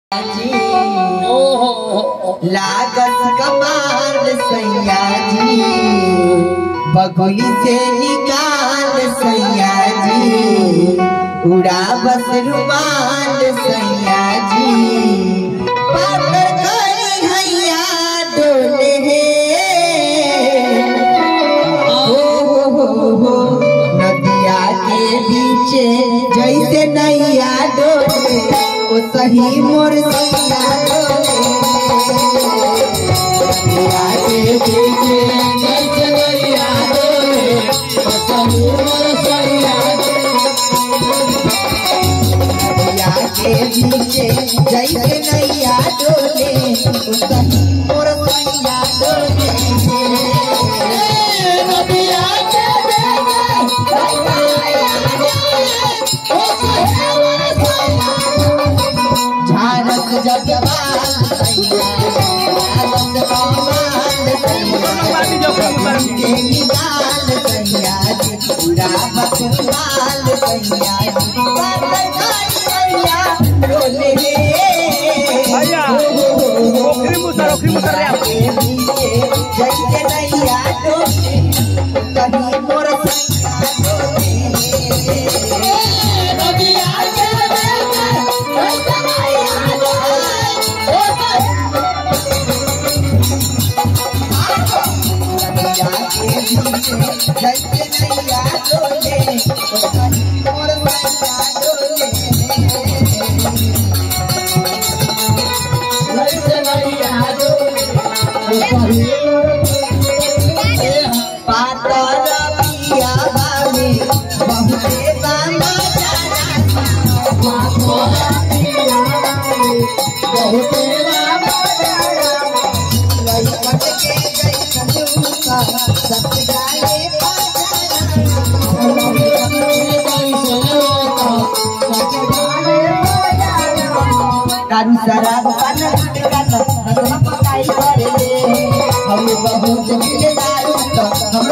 लागत कमाल सैया जी बगुली से निकाल सैया जी उड़ा बस रुमाल सैया जी पातर करी हैया डोले हो नदिया के बीच जैसे नैया डोले ओ सही मोर सैया डोले नदिया के बीच जैसे नैया डोले ओ सही मोर सैया नदिया के बीच जैसे नैया डोले ओ सही मोर सैया डोले नदिया के झारक जगवाल के निकाल सैया जी पूरा बसवाल सैया जी भैया डोले जैसे नैया डोले कहीं मोर सैया डोले जैसे नैया डोले मोर सैया डोले जैसे नैया डोले पातर पिया बामी बहुते बामा जाना पातर पिया बामी बहुते बामा जाना लइकट के जैसन झुमका सब जाए दारू शराब पान हम बहुत मिले दारू तो हम